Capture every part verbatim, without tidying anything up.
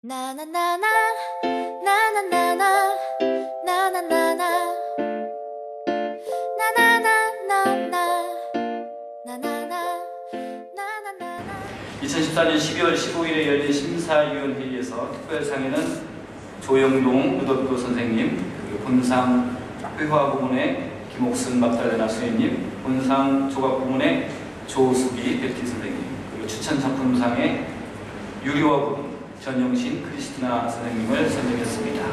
나나나나 나나나나 나나나나 나나나나나 나나나 나나나나 이천십사 년 십이월 십오일에 열린 심사위원회의에서 특별상에는 조영동 루더비고 선생님, 그리고 본상 회화 부문의 김옥순 막달레나 수혜님, 본상 조각 부문의 조수기 베티 선생님, 그리고 추천 작품상의 유리화 부문 전영신 크리스티나 선생님을 선정했습니다.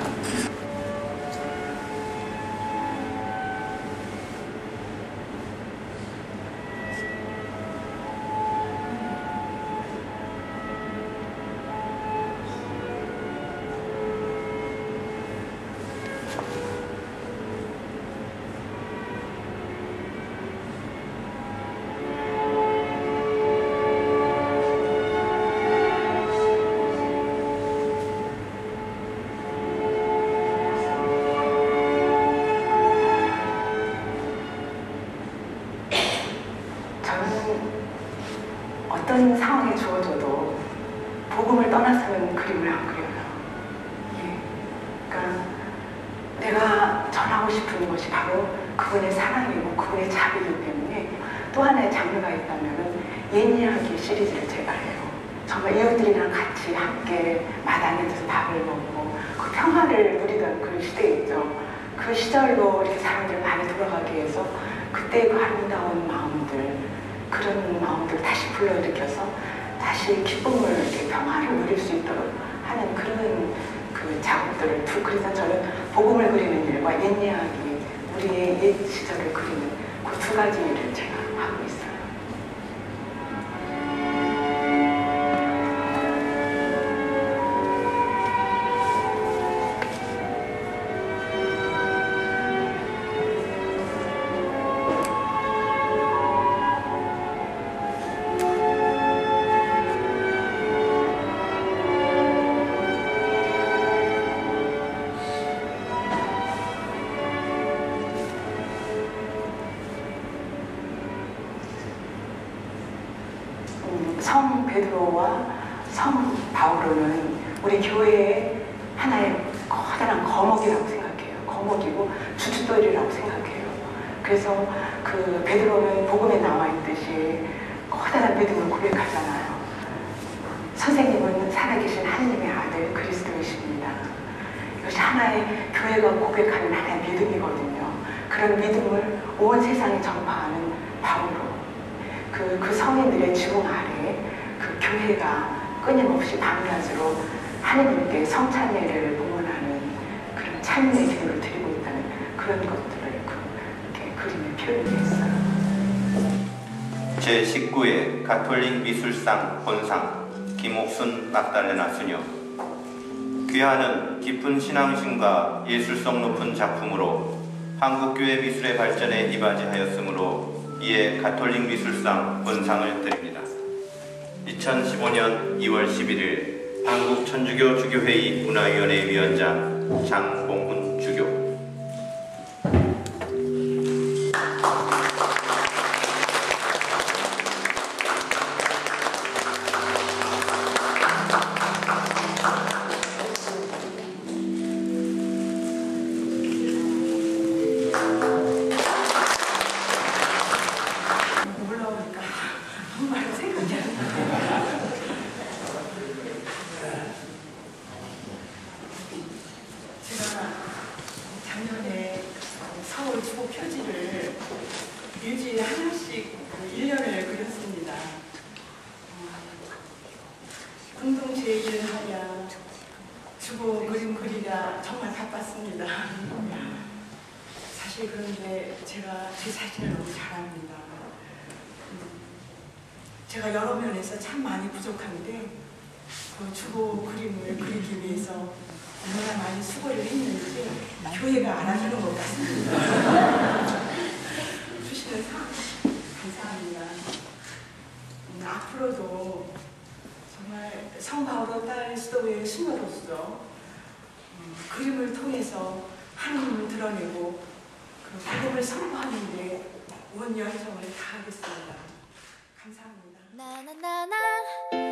어떤 상황에 주어져도 복음을 떠나서는 그림을 안 그려요. 예. 그러니까 내가 전하고 싶은 것이 바로 그분의 사랑이고 그분의 자비이기 때문에 또 하나의 장르가 있다면 옛 이야기 시리즈를 제가 해요. 정말 이웃들이랑 같이 함께 마당에 들어서 밥을 먹고 그 평화를 누리던 그 시대였죠. 그 시절로 이렇게 사람들이 많이 돌아가기 위해서 그때의 그 아름다운 마음들, 그런 마음들을 다시 불러일으켜서 다시 기쁨을, 이렇게 평화를 누릴 수 있도록 하는 그런 그 작업들을 두, 그래서 저는 복음을 그리는 일과 옛 이야기, 우리의 옛 시절을 그리는 그 두 가지 일을 제가 하고 있어요. 성 베드로와 성 바오로는 우리 교회의 하나의 커다란 거목이라고 생각해요. 거목이고 주춧돌이라고 생각해요. 그래서 그 베드로는 복음에 나와 있듯이 커다란 믿음을 고백하잖아요. 선생님은 살아계신 하느님의 아들 그리스도이십니다. 이것이 하나의 교회가 고백하는 하나의 믿음이거든요. 그런 믿음을 온 세상에 전파하는 바오로, 그, 그 성인들의 지붕 아래에 그 교회가 끊임없이 밤낮으로 하느님께 성찬례를 봉헌하는 그런 찬미의 기도를 드리고 있다는 그런 것들을 그렇게 그림에 표현했어요. 제십구 회 가톨릭 미술상 본상 김옥순 막달레나 수녀. 귀하는 깊은 신앙심과 예술성 높은 작품으로 한국교회 미술의 발전에 이바지하였으므로 이에 가톨릭 미술상 본상을 드립니다. 이천십오 년 이월 십일일 한국 천주교 주교회의 문화위원회 위원장 장봉훈 주교. 서울 주보 표지를 일주일에 하나씩 일 년을 그렸습니다. 공동체 일을 하랴, 주보 그림 그리랴 정말 바빴습니다. 사실 그런데 제가 제 사진을 너무 잘합니다. 제가 여러 면에서 참 많이 부족한데 그 주보 그림을 그리기 위해서 얼마나 많이 수고를 했는지 교회가 알아주는 것 같습니다. 주시는 상 감사합니다. 음, 앞으로도 정말 성 바오로 딸 수도의 수녀로서 음, 그림을 통해서 하나님을 드러내고 그 복음을 선포하는 데 온 열정을 다하겠습니다. 감사합니다. 나나나나